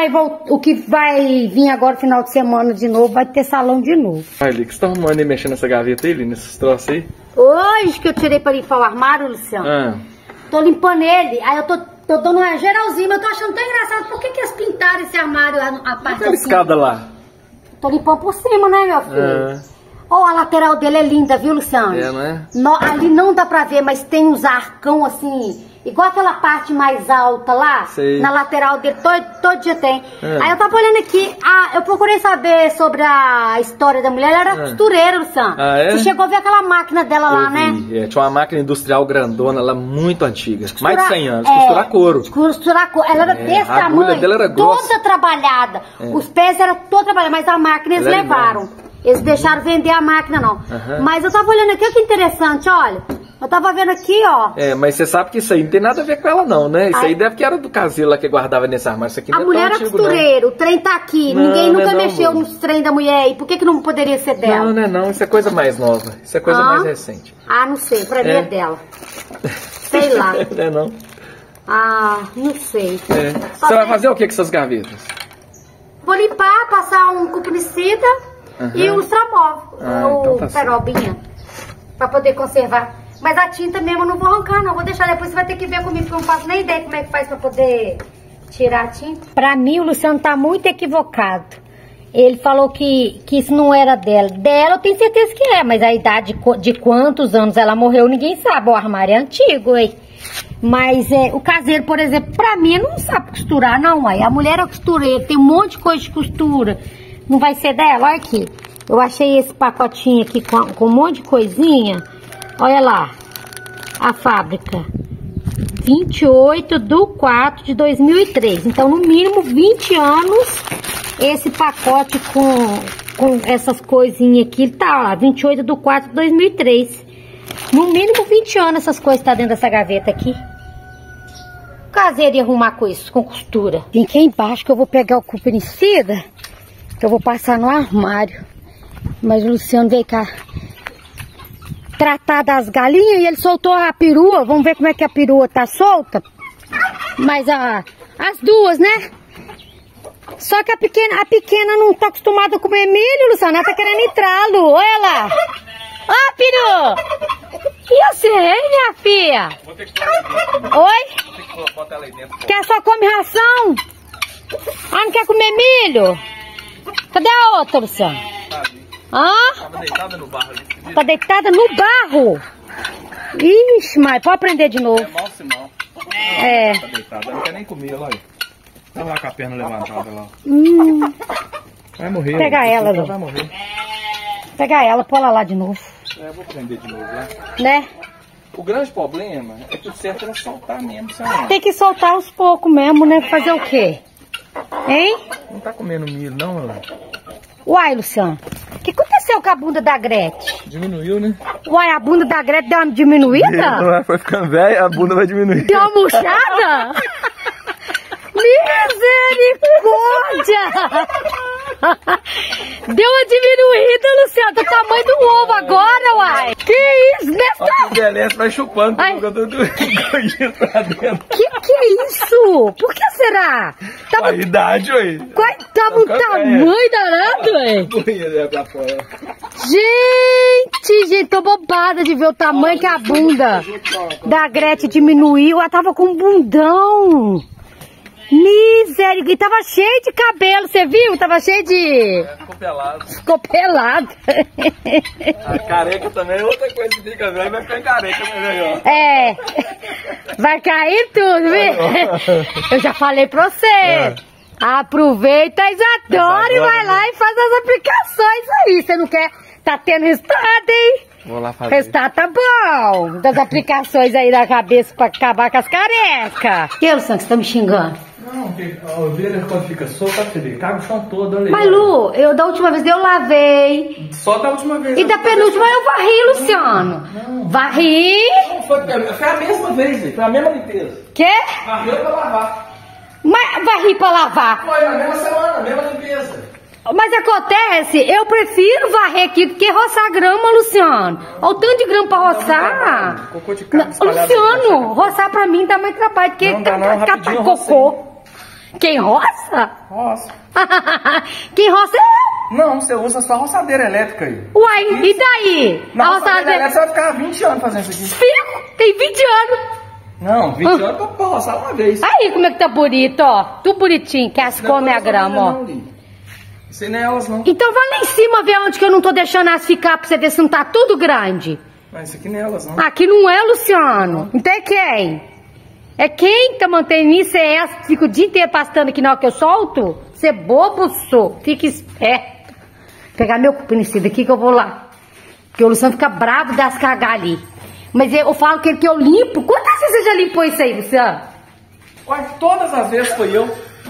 vai vir agora final de semana de novo, vai ter salão de novo. Vai, Lick, você tá arrumando e mexendo nessa gaveta aí, nesses troços aí? Hoje que eu tirei pra limpar o armário, Luciano. Tô limpando ele, aí eu tô dando uma geralzinha, mas eu tô achando tão engraçado. Por que eles pintaram esse armário, a parte assim? Escada lá. Tô limpando por cima, né, meu filho? Ó, a lateral dele é linda, viu, Luciano? É, não é? Ali não dá pra ver, mas tem uns arcão assim, igual aquela parte mais alta lá. Sei. Na lateral dele, todo dia tem. Aí eu tava olhando aqui, eu procurei saber sobre a história da mulher, ela era costureira, Luciano. Ah, é? Você chegou a ver aquela máquina dela lá, né? Tinha uma máquina industrial grandona lá, muito antiga, mais de 100 anos, costurar couro. Costurar couro, ela era desse tamanho, a agulha dela era grossa. Toda trabalhada. Os pés eram todos trabalhados, mas a máquina eles levaram. Eles deixaram vender a máquina, não. Mas eu tava olhando aqui, olha que interessante, olha. Eu tava vendo aqui, ó. É, mas você sabe que isso aí não tem nada a ver com ela não, né? Isso aí deve que era do caseiro lá que guardava nesse armário. Isso aqui não A é mulher tão era antigo, costureira, o trem tá aqui. Não, Ninguém não nunca é não, mexeu amor. nos trem da mulher aí. Por que não poderia ser dela? Não, não é não. Isso é coisa mais nova. Isso é coisa mais recente. Ah, não sei. Pra mim é dela. Sei lá. Não é não. Ah, não sei. É. Só Você vai tem- fazer o que com essas gavetas? Vou limpar, passar um cupricida e um lustramóvel. Então tá certo. Perobinha. Pra poder conservar. Mas a tinta mesmo eu não vou arrancar, não. Vou deixar depois. Você vai ter que ver comigo, porque eu não faço nem ideia como é que faz pra poder tirar a tinta. Pra mim, o Luciano tá muito equivocado. Ele falou que isso não era dela. Dela eu tenho certeza que é, mas a idade de quantos anos ela morreu, ninguém sabe. O armário é antigo, hein? Mas o caseiro, por exemplo, pra mim, não sabe costurar, não. Aí a mulher é costureira, tem um monte de coisa de costura. Não vai ser dela? Olha aqui. Eu achei esse pacotinho aqui com um monte de coisinha. Olha lá. A fábrica. 28/4/2003. Então, no mínimo 20 anos, esse pacote com essas coisinhas aqui, tá lá, 28/4/2003. No mínimo 20 anos essas coisas tá dentro dessa gaveta aqui. O caseiro ia arrumar com isso, com costura. Tem aqui embaixo que eu vou pegar o cupricida, que eu vou passar no armário. Mas o Luciano veio cá tratar das galinhas e ele soltou a perua. Vamos ver como é que a perua tá solta. Mas as duas, né? Só que a pequena não tá acostumada a comer milho, Luciano. Ela tá querendo entrá-lo. Olha lá. Ó, peru. E você, hein, minha filha? Oi? Quer só comer ração? Ah, não quer comer milho? Cadê a outra, Luciano? Hã? Tava deitada no barro ali. Tá deitada no barro? Ixi, mas pode aprender de novo. É mal sinal. É. Tá deitada, ela não quer nem comer, olha aí. Olha lá com a perna levantada lá. Vai morrer. Pega ela, Lu. Vai morrer. Pega ela, põe ela lá de novo. É, eu vou prender de novo lá. Né? O grande problema é que o certo era soltar mesmo, sabe? Tem que soltar aos poucos mesmo, né? Fazer o quê? Hein? Não tá comendo milho, não, Ela? Uai, Luciano. O que aconteceu com a bunda da Gretchen? Diminuiu, né? Uai, a bunda da Gretchen deu uma diminuída? Foi ficando velha, a bunda vai diminuir. Deu uma murchada? Misericórdia! Deu uma diminuída, Luciano, do tamanho do ovo agora, uai. Que isso, né? Olha que beleza, vai chupando Ai. tudo coisinha pra dentro. Que é isso? Por que será? Tá A idade, ué. Tá um tamanho danado, ué. Doía pra fora. Gente, tô bobada de ver o tamanho que a bunda da Gretchen diminuiu. Ela tava com um bundão. Misericórdia, tava cheio de cabelo, você viu? Tava cheio de... Ficou pelado. Ficou pelado. A careca também é outra coisa que fica velho, vai ficar careca, né, ó. É, vai cair tudo, viu? Eu já falei pra você. Aproveita, Isadora, e vai lá e faz as aplicações aí. Você não quer... Tá tendo resultado, hein? Vou lá O fazer. resultado tá bom. Das aplicações aí na cabeça pra acabar com as carecas. Que, Luciano, que você tá me xingando? Não, porque a ovelha quando fica solta, você vê, caga o chão todo, olha aí. Mas, Lu, da última vez eu lavei. Só da última vez. E da penúltima eu varri, Luciano. Varri. Não, foi a mesma vez, velho. Foi a mesma limpeza. Quê? Varreu pra lavar. Mas varri pra lavar. Foi na mesma semana, a mesma limpeza. Mas acontece, eu prefiro varrer aqui do que roçar grama, Luciano. Olha o tanto de grama pra roçar. Cocô de carne Não, espalhado. Luciano, roçar pra mim dá mais trabalho, porque Não dá não, rapidinho cocô. Quem roça? Roça. Quem roça é eu. Não, você usa só a roçadeira elétrica aí. Uai, e daí? Na A roçadeira roçadeira... elétrica você vai ficar 20 anos fazendo isso aqui. Fico, tem 20 anos. Não, 20 anos pra roçar uma vez. Aí, como é que tá bonito, ó. Tudo bonitinho, que as come a grama, ó. Sem nelas, não. Então vai lá em cima ver onde que eu não tô deixando elas ficar pra você ver se não tá tudo grande. Mas isso aqui nelas, não. Aqui não é, Luciano. Então é quem? É quem tá mantendo isso? É essa que fica o dia inteiro pastando aqui na hora que eu solto? Você é bobo, sou. Fica esperto. Vou pegar meu cupinicida aqui que eu vou lá. Porque o Luciano fica bravo das cagar ali. Mas eu falo que eu limpo. Quantas vezes você já limpou isso aí, Luciano? Quase todas as vezes foi eu.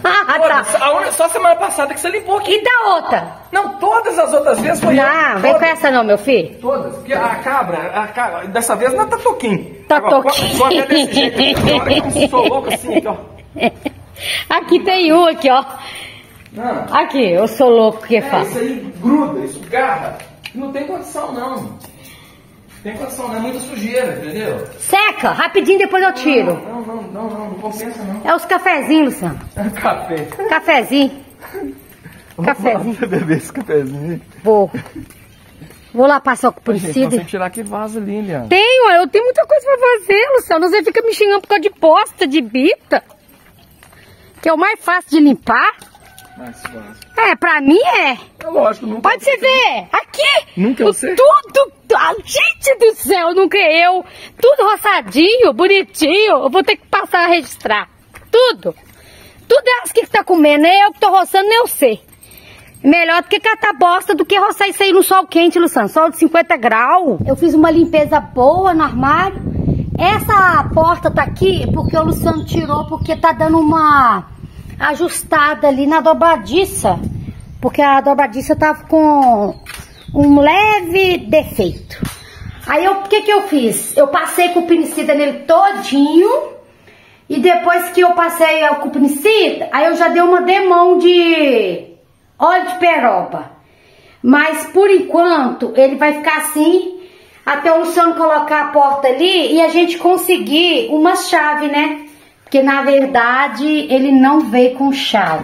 Tá. Só semana passada que você limpou aqui. E da outra? Não, todas as outras vezes foi eu. Não, vem com essa não, meu filho. Todas. Porque a cabra, dessa vez não tá toquinho. Tá agora, toquinho. só até desse jeito aqui, tem hora que eu sou louco assim, aqui, ó. Aqui tem um, aqui, ó. Não. Aqui, eu sou louco que faz. Isso aí gruda, isso garra. Não tem condição, não. Tem condição, não é muita sujeira, entendeu? Seca, rapidinho, depois eu tiro. Não compensa, não. É os cafezinhos, Luciano. Café. Cafezinho. Cafezinho. Vamos beber esse cafezinho. Vou lá passar com o Gente, Priscila. você tirar que vaso ali, Leandro. Eu tenho muita coisa pra fazer, Luciano. Você fica me xingando por causa de posta, de bita. Que é o mais fácil de limpar. Mais fácil. Pra mim é. É lógico, nunca. Pode você ver. Aqui. Nunca você? Tudo. Gente do céu, nunca eu. Tudo roçadinho, bonitinho. Eu vou ter que passar a registrar. Tudo. Tudo é as que tá comendo. Nem eu que tô roçando, nem eu sei. Melhor do que catar bosta do que roçar isso aí no sol quente, Luciano. Sol de 50 graus. Eu fiz uma limpeza boa no armário. Essa porta tá aqui porque o Luciano tirou, porque tá dando uma ajustada ali na dobradiça. Porque a dobradiça tava com um leve defeito. Aí o que eu fiz? Eu passei com o pinicida nele todinho. E depois que eu passei com o pinicida, aí eu já dei uma demão de óleo de peroba. Mas por enquanto ele vai ficar assim até o Luciano colocar a porta ali e a gente conseguir uma chave, né? Porque na verdade ele não veio com chave.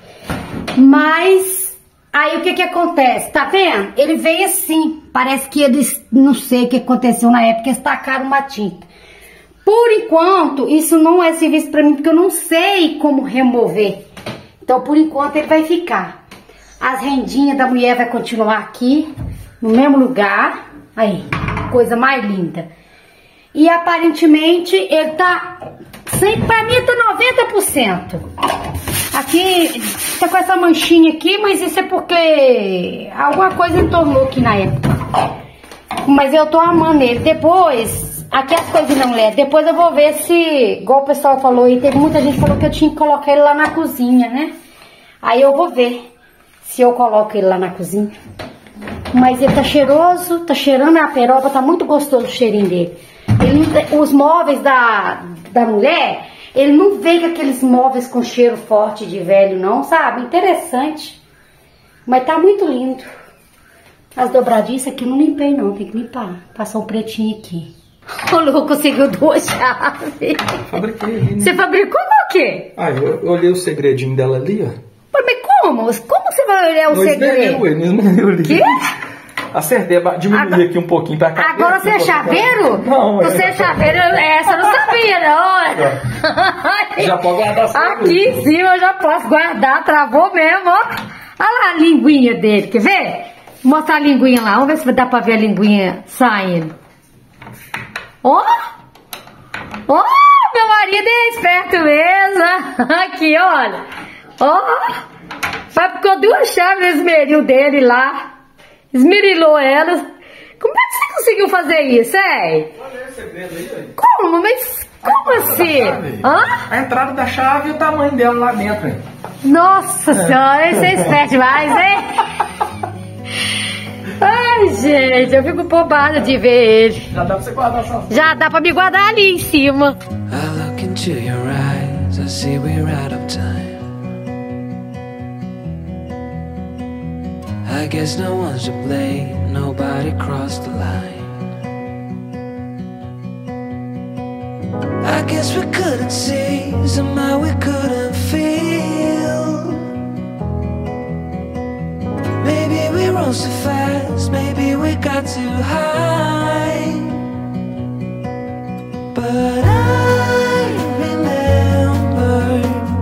Mas aí o que acontece? Tá vendo? Ele veio assim. Parece que eles, não sei o que aconteceu na época, eles tacaram uma tinta. Por enquanto isso não é serviço pra mim, porque eu não sei como remover. Então por enquanto ele vai ficar. As rendinhas da mulher vai continuar aqui, no mesmo lugar. Aí, coisa mais linda. E aparentemente ele tá, pra mim tá 90%. Aqui, tá com essa manchinha aqui, mas isso é porque alguma coisa entornou aqui na época. Mas eu tô amando ele. Depois, aqui as coisas não levam. Depois eu vou ver se, igual o pessoal falou aí, teve muita gente que falou que eu tinha que colocar ele lá na cozinha, né? Aí eu vou ver se eu coloco ele lá na cozinha. Mas ele tá cheiroso, tá cheirando a peroba, tá muito gostoso o cheirinho dele. Os móveis da mulher, ele não vem com aqueles móveis com cheiro forte de velho não, sabe? Interessante. Mas tá muito lindo. As dobradiças aqui eu não limpei não, tem que limpar. Passar um pretinho aqui. O Lu conseguiu 2 chaves. Fabriquei ali, né? Você fabricou o quê? Eu olhei o segredinho dela ali, ó. Mas como? Como você vai olhar o segredo? Quê? Acertei, diminuí aqui um pouquinho pra cá. Agora você é chaveiro? Não, você é chaveiro? Essa eu não sabia, não. Já pode guardar essa aqui em cima eu já posso guardar, travou mesmo, ó. Olha lá a linguinha dele, quer ver? Vou mostrar a linguinha lá, vamos ver se dá pra ver a linguinha saindo. Ó! Ó, meu marido é esperto mesmo. Aqui, olha. Ó! Ficou 2 chaves no esmeril dele lá. Esmerilou elas. Como é que você conseguiu fazer isso, hein? Olha esse segredo aí, como? Mas como assim? Hã? A entrada da chave e o tamanho dela lá dentro, hein? Nossa senhora, você é esperto demais, hein? Ai, gente, eu fico bobada de ver ele. Já dá pra você guardar essa... Já dá pra me guardar ali em cima. I look into your eyes, I see we're out of time. I guess no one's to blame, nobody crossed the line. I guess we couldn't see, somehow we couldn't feel. Maybe we rose too fast, maybe we got too high. But I remember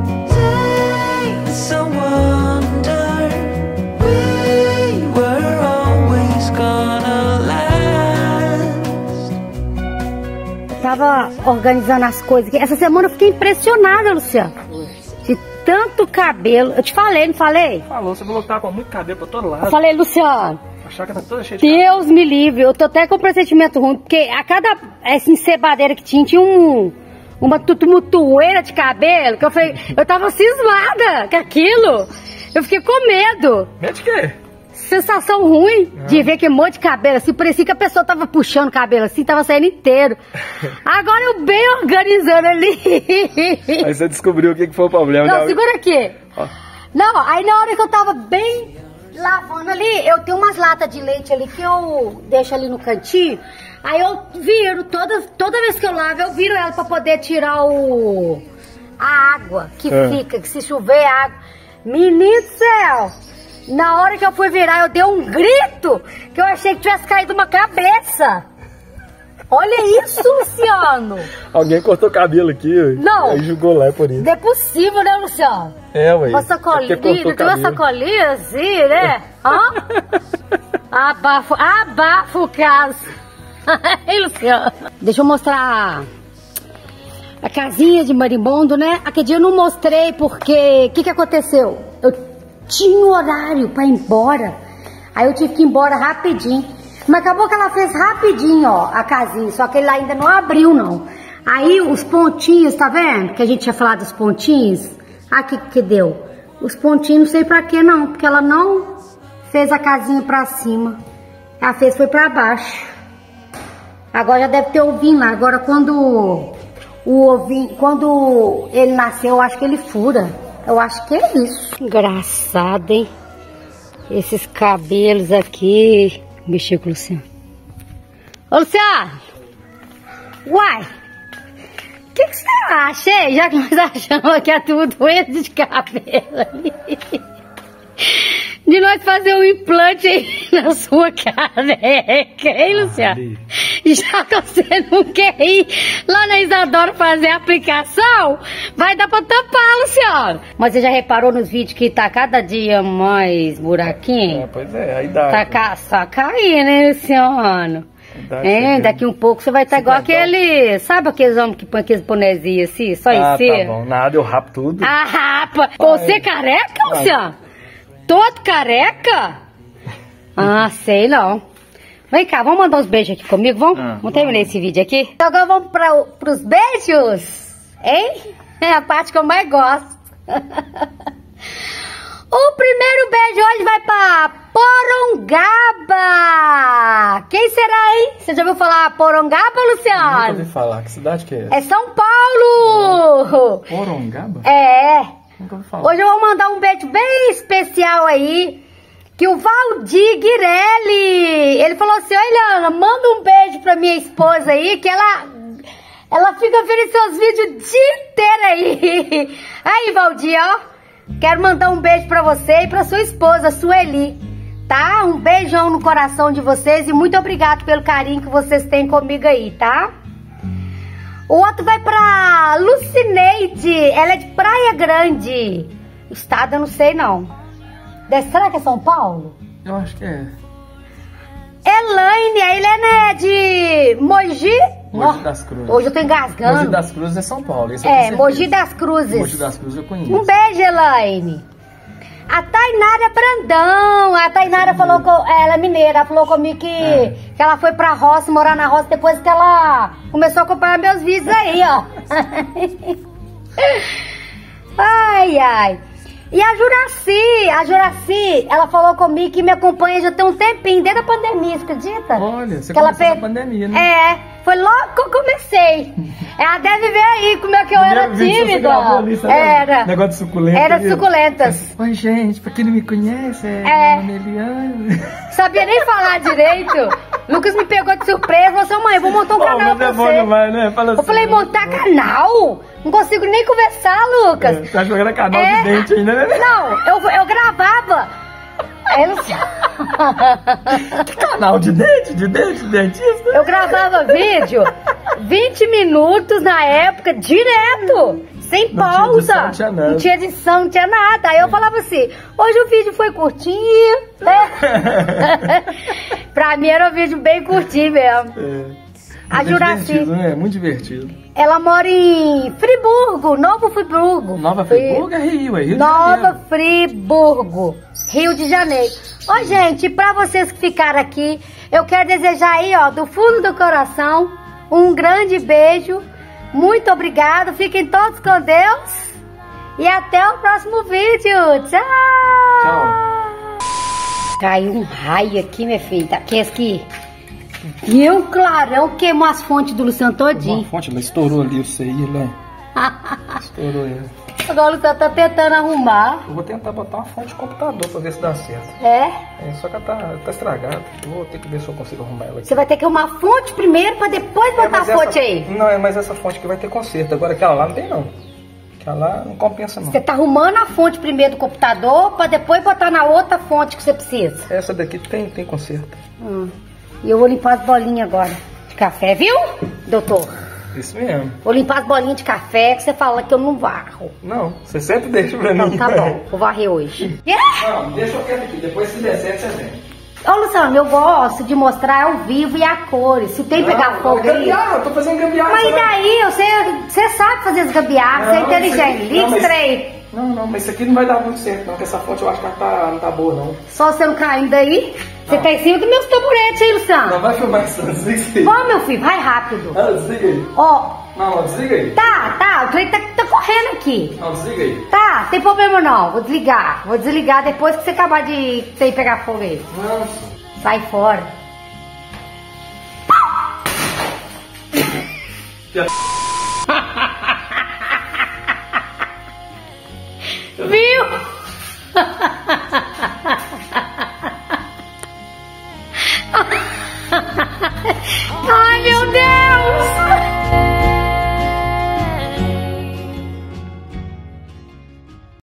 days I wonder we were always gonna last. Tava organizando as coisas aqui. Essa semana eu fiquei impressionada, Luciano. De tanto cabelo. Eu te falei, não falei? Falou, você falou que tava com muito cabelo pra todo lado. Eu falei, Luciano, A chácara tá toda cheia de Deus me livre. Eu tô até com um pressentimento ruim, porque a cada essa encebadeira que tinha um uma tumultueira de cabelo, que eu tava cismada com aquilo. Eu fiquei com medo. Medo de quê? Sensação ruim de ver que um monte de cabelo assim, parecia que a pessoa tava puxando o cabelo assim, tava saindo inteiro. Agora eu bem organizando ali. Aí você descobriu o que foi o problema. Não, segura aqui. Não, aí na hora que eu tava bem lavando ali, eu tenho umas latas de leite ali que eu deixo ali no cantinho. Aí eu viro, toda vez que eu lavo, eu viro ela pra poder tirar a água que fica, que se chover água. Menino do céu! Na hora que eu fui virar, eu dei um grito que eu achei que tivesse caído uma cabeça. Olha isso, Luciano. Alguém cortou o cabelo aqui. Não. Aí jogou lá, por isso. Não é possível, né, Luciano? É, ué. Uma sacolinha, tem uma sacolinha assim, né? Abafo o caso. Aí, Luciano. Deixa eu mostrar a casinha de marimbondo, né? Aquele dia eu não mostrei porque... O que aconteceu? Eu tinha um horário pra ir embora. Aí eu tive que ir embora rapidinho. Mas acabou que ela fez rapidinho, ó, a casinha. Só que ele ainda não abriu, não. Aí os pontinhos, tá vendo? Que a gente tinha falado dos pontinhos. Aqui que deu. Os pontinhos não sei pra quê, não. Porque ela não fez a casinha pra cima. Ela fez foi pra baixo. Agora já deve ter ovinho lá. Agora quando quando ele nasceu, eu acho que ele fura. Eu acho que é isso. Engraçado, hein? Esses cabelos aqui. Mexer com o Luciano. Ô, Luciano! Uai! O que você acha, hein? Já que nós achamos que é tudo doente de cabelo ali. De nós fazer um implante aí na sua careca, hein, Luciano? Já que você não quer ir lá na Isadora fazer a aplicação, vai dar pra tampar, Luciano. Mas você já reparou nos vídeos que tá cada dia mais buraquinho? Pois é, a idade. Tá só caindo, né, Luciano? Daqui um pouco você vai estar igual aquele... Sabe aqueles homens que põem aqueles bonezinhos assim, só em cima? Tá bom, nada, eu rapo tudo. Ah, rapa! Você careca, Luciano? Todo careca? Ah, sei não. Vem cá, vamos mandar uns beijos aqui comigo, vamos? Vamos terminar esse vídeo aqui? Então agora vamos pros beijos, hein? É a parte que eu mais gosto. O primeiro beijo hoje vai pra Porongaba. Quem será, hein? Você já ouviu falar Porongaba, Luciano? Nunca ouvi falar. Que cidade que é essa? É São Paulo. Porongaba? É. Nunca ouvi falar. Hoje eu vou mandar um beijo bem especial aí, que o Valdir Guirelli, ele falou assim: olha, Ana, manda um beijo pra minha esposa aí, que ela fica vendo seus vídeos o dia inteiro aí. Aí, Valdir, ó, quero mandar um beijo pra você e pra sua esposa, Sueli, tá? Um beijão no coração de vocês e muito obrigado pelo carinho que vocês têm comigo aí, tá? O outro vai pra Lucineide, ela é de Praia Grande. Estado eu não sei não. Será que é São Paulo? Eu acho que é. Elaine, a Helena é de Mogi? Mogi das Cruzes. Hoje eu tô engasgando. Mogi das Cruzes é São Paulo. Mogi das Cruzes. Mogi das Cruzes eu conheço. Um beijo, Elaine. A Tainara Brandão, a Tainara falou que ela é mineira, ela falou comigo que ela foi pra roça, morar na roça, depois que ela começou a acompanhar meus vídeos aí, ó. Ai, ai. E a Juraci, ela falou comigo que me acompanha já tem um tempinho, desde a pandemia, você acredita? Olha, você começou na pandemia, né? É, foi logo que eu comecei. Ela deve ver aí como é que eu era tímida. Era. Negócio de suculenta. Era suculentas. Oi, gente, pra quem não me conhece, é Eliane. Sabia nem falar direito. Lucas me pegou de surpresa, falou assim: mãe, eu vou montar um canal pra você. Demais, né? Fala assim, eu falei: montar canal? Não consigo nem conversar, Lucas. Você achou que era canal de dente ainda, né? Não, eu gravava. Aí, Luciano. Que canal de dente? De dentista? Eu gravava vídeo 20 minutos na época, direto. Sem pausa. Não tinha edição, não tinha edição, não tinha nada. Aí eu falava assim: hoje o vídeo foi curtinho. Pra mim era um vídeo bem curtinho mesmo. A Juraci, né? Muito divertido. Ela mora em Friburgo, Novo Friburgo. Nova Friburgo é Rio, é Rio de Nova Janeiro. Friburgo, Rio de Janeiro. Ô, gente, pra vocês que ficaram aqui, eu quero desejar aí, ó, do fundo do coração, um grande beijo Muito obrigado, fiquem todos com Deus. E até o próximo vídeo. Tchau! Tchau. Caiu um raio aqui, minha filha. Tá, que esse aqui. E um clarão queimou as fontes do Luciano todinho. A fonte, ela estourou ali, o CI, né? Estourou ele. Agora o Luciano tá tentando arrumar. Eu vou tentar botar uma fonte de computador pra ver se dá certo. É? Só que ela tá estragada. Eu vou ter que ver se eu consigo arrumar ela aqui. Você vai ter que arrumar a fonte primeiro pra depois botar a mas fonte essa, aí. Não, mas essa fonte aqui vai ter conserto. Agora aquela lá não tem não. Aquela lá não compensa não. Você tá arrumando a fonte primeiro do computador pra depois botar na outra fonte que você precisa. Essa daqui tem conserto. E eu vou limpar as bolinhas agora de café, viu, doutor? Isso mesmo. Vou limpar as bolinhas de café que você fala que eu não varro. Não, você sempre deixa pra Então mim. tá bom, vou varrer hoje. Não, deixa eu quieto aqui. Depois se der certo, você vem. Ô Luciano, eu gosto de mostrar ao vivo e a cores. Se tem pegar fogo aí. Gambiarra, eu tô fazendo gambiarra. Mas e daí? Você sabe fazer as gambiarras, você é inteligente. Liga straight. Não, mas isso aqui não vai dar muito certo, não. Porque essa fonte eu acho que ela não tá boa, não. Só você não caindo daí. Você tá em cima dos meus taburetes aí, Luciano. Não, vai filmar isso, desliga aí. Vamos, meu filho, vai rápido. Não, desliga aí. Ó. Não, desliga aí. Tá, o trem tá correndo aqui. Não, desliga aí. Tá, tem problema não, vou desligar. Vou desligar depois que você acabar de pegar fogo aí. Nossa. Sai fora.